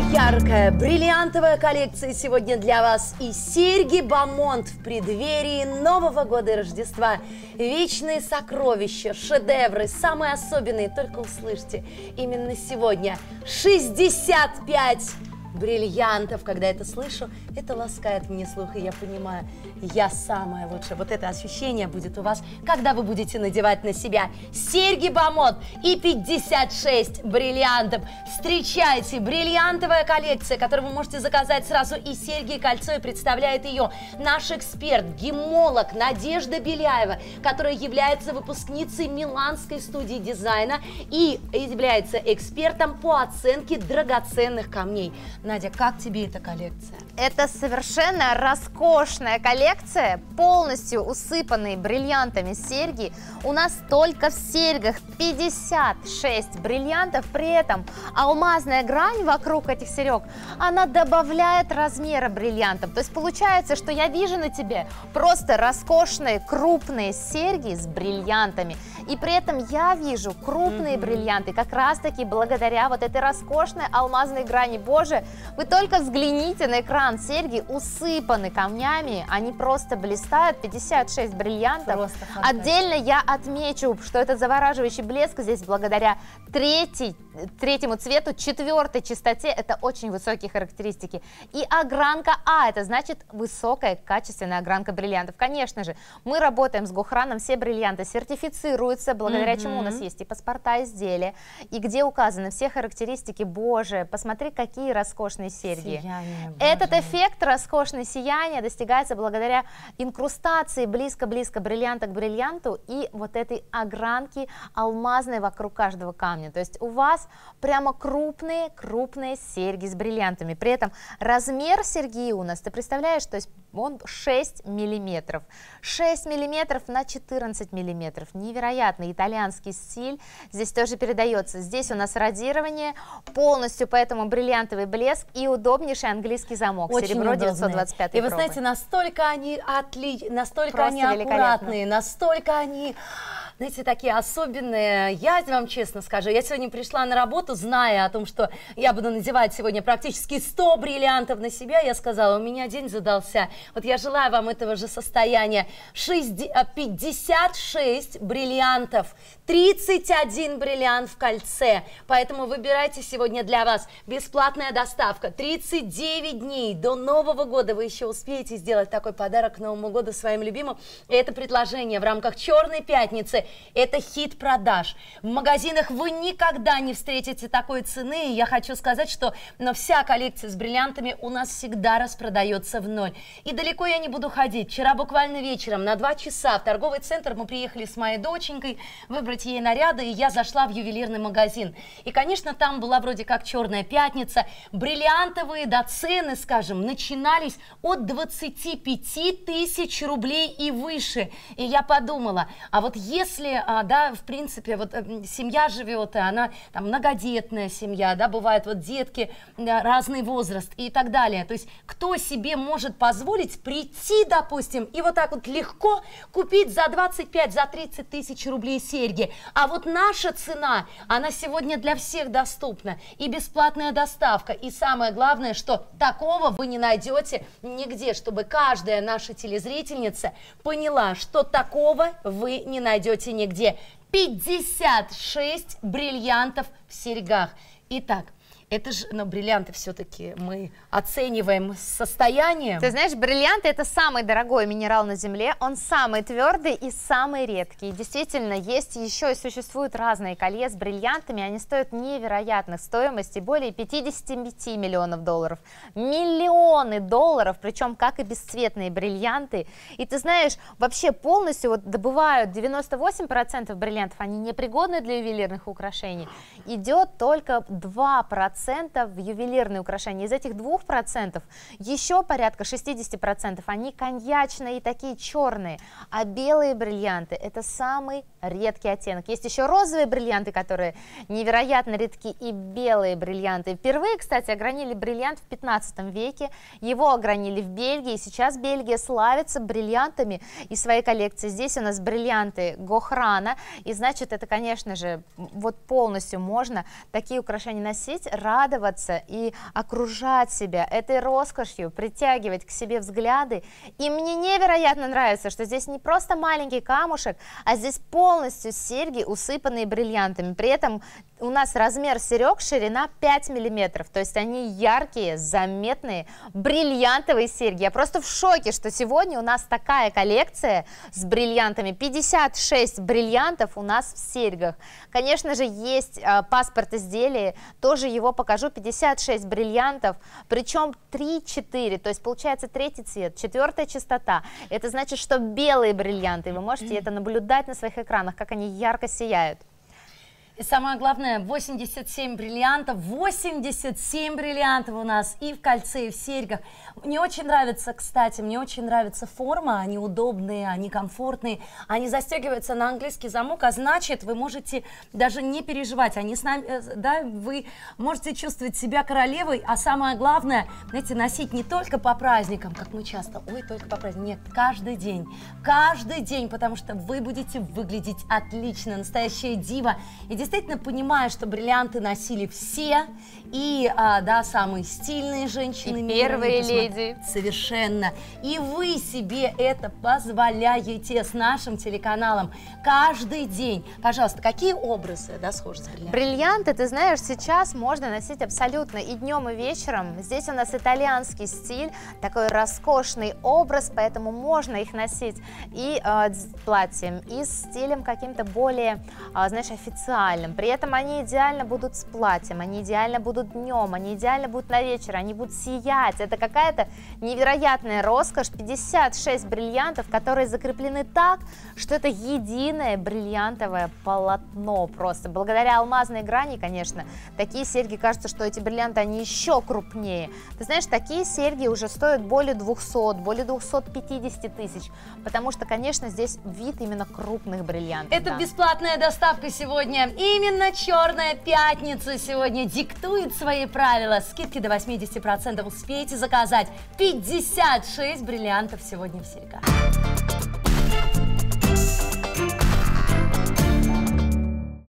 яркая бриллиантовая коллекция сегодня для вас. И серьги Бомонд в преддверии Нового года и Рождества. Вечные сокровища, шедевры, самые особенные, только услышьте. Именно сегодня 65 бриллиантов. Когда это слышу, это ласкает мне слух, и я понимаю, я самая лучшая. Вот это ощущение будет у вас, когда вы будете надевать на себя серьги Бомонд и 56 бриллиантов. Встречайте, бриллиантовая коллекция, которую вы можете заказать сразу и серьги, и кольцо, и представляет ее наш эксперт, гемолог Надежда Беляева, которая является выпускницей Миланской студии дизайна и является экспертом по оценке драгоценных камней. Надя, как тебе эта коллекция? Это совершенно роскошная коллекция, полностью усыпанные бриллиантами серьги. У нас только в серьгах 56 бриллиантов, при этом алмазная грань вокруг этих серег, она добавляет размера бриллиантов. То есть получается, что я вижу на тебе просто роскошные крупные серьги с бриллиантами. И при этом я вижу крупные бриллианты, как раз таки благодаря вот этой роскошной алмазной грани. Боже, вы только взгляните на экран, серьги усыпаны камнями, они просто блистают, 56 бриллиантов. Отдельно я отмечу, что этот завораживающий блеск здесь благодаря третьему цвету, 4-й чистоте, это очень высокие характеристики. И огранка А, это значит высокая качественная огранка бриллиантов. Конечно же, мы работаем с Гохраном, все бриллианты сертифицируются, благодаря чему у нас есть и паспорта изделия, и где указаны все характеристики. Боже, посмотри, какие роскошные серьги. Сияние, этот эффект роскошное сияние достигается благодаря инкрустации близко-близко бриллианта к бриллианту и вот этой огранки алмазной вокруг каждого камня. То есть у вас прямо крупные серьги с бриллиантами. При этом размер серьги у нас, ты представляешь, то есть он 6 миллиметров. 6 миллиметров на 14 миллиметров. Невероятный итальянский стиль здесь тоже передается. Здесь у нас радирование, полностью поэтому бриллиантовый блеск и удобнейший английский замок. Очень серебро 925 И вы знаете, настолько они настолько они аккуратные, настолько они, знаете, такие особенные. Я вам честно скажу, я сегодня пришла на работу, зная о том, что я буду надевать сегодня практически 100 бриллиантов на себя, я сказала, у меня день задался. Вот я желаю вам этого же состояния. 56 бриллиантов, 31 бриллиант в кольце. Поэтому выбирайте сегодня для вас бесплатная доставка. 39 дней до Нового года вы еще успеете сделать такой подарок к Новому году своим любимым. И это предложение в рамках Черной пятницы. Это хит продаж. В магазинах вы никогда не встретите такой цены. И я хочу сказать, что вся коллекция с бриллиантами у нас всегда распродается в ноль. И далеко я не буду ходить. Вчера буквально вечером на 2 часа в торговый центр мы приехали с моей доченькой выбрать ей наряды, и я зашла в ювелирный магазин. И, конечно, там была вроде как Черная пятница. Бриллиантовые цены, скажем, начинались от 25 тысяч рублей и выше. И я подумала, а вот если, да, в принципе, вот семья живет, и она там многодетная семья, да, бывают вот детки, да, разный возраст и так далее. То есть кто себе может позволить прийти, допустим, и вот так вот легко купить за 25, за 30 тысяч рублей серьги. А вот наша цена, она сегодня для всех доступна. И бесплатная доставка. И самое главное, что такого вы не найдете нигде, чтобы каждая наша телезрительница поняла, что такого вы не найдете нигде. 56 бриллиантов в серьгах. Итак, это же, но бриллианты все-таки мы оцениваем состоянием. Ты знаешь, бриллианты — это самый дорогой минерал на Земле, он самый твердый и самый редкий. Действительно, есть еще и существуют разные колье с бриллиантами, они стоят невероятных стоимостей, более 55 миллионов долларов. Миллионы долларов, причем как и бесцветные бриллианты. И ты знаешь, вообще полностью вот добывают 98% бриллиантов, они непригодны для ювелирных украшений. Идет только 2% в ювелирные украшения. Из этих 2% еще порядка 60% они коньячные и такие черные, а белые бриллианты — это самый редкий оттенок. Есть еще розовые бриллианты, которые невероятно редки, и белые бриллианты. Впервые, кстати, огранили бриллиант в 15 веке, его огранили в Бельгии, и сейчас Бельгия славится бриллиантами из своей коллекции. Здесь у нас бриллианты Гохрана, и значит, это, конечно же, вот полностью можно такие украшения носить радоваться и окружать себя этой роскошью, притягивать к себе взгляды. И мне невероятно нравится, что здесь не просто маленький камушек, а здесь полностью серьги, усыпанные бриллиантами. При этом у нас размер серег, ширина 5 миллиметров, то есть они яркие, заметные, бриллиантовые серьги. Я просто в шоке, что сегодня у нас такая коллекция с бриллиантами, 56 бриллиантов у нас в серьгах. Конечно же, есть паспорт изделия, тоже его покажу, 56 бриллиантов, причем 3-4, то есть получается третий цвет, четвертая частота. Это значит, что белые бриллианты, вы можете это наблюдать на своих экранах, как они ярко сияют. И самое главное, 87 бриллиантов у нас и в кольце, и в серьгах. Мне очень нравится, кстати, мне очень нравится форма, они удобные, они комфортные, они застегиваются на английский замок, а значит, вы можете даже не переживать, они с нами, да, вы можете чувствовать себя королевой, а самое главное, знаете, носить не только по праздникам, как мы часто, ой, только по праздникам, нет, каждый день, потому что вы будете выглядеть отлично, настоящая дива. И действительно понимаю, что бриллианты носили все, и, да, самые стильные женщины. И первые леди. Совершенно. И вы себе это позволяете с нашим телеканалом каждый день. Пожалуйста, какие образы, да, схожи с бриллиантами? Бриллианты, ты знаешь, сейчас можно носить абсолютно и днем, и вечером. Здесь у нас итальянский стиль, такой роскошный образ, поэтому можно их носить и с платьем, и с стилем каким-то более, знаешь, официальным. При этом они идеально будут с платьем, они идеально будут днем, они идеально будут на вечер, они будут сиять. Это какая-то невероятная роскошь, 56 бриллиантов, которые закреплены так, что это единое бриллиантовое полотно просто. Благодаря алмазной грани, конечно, такие серьги, кажется, что эти бриллианты, они еще крупнее. Ты знаешь, такие серьги уже стоят более 200, более 250 тысяч, потому что, конечно, здесь вид именно крупных бриллиантов. Это да. Бесплатная доставка сегодня. Именно Черная пятница сегодня диктует свои правила. Скидки до 80%. Успейте заказать 56 бриллиантов сегодня в серьгах.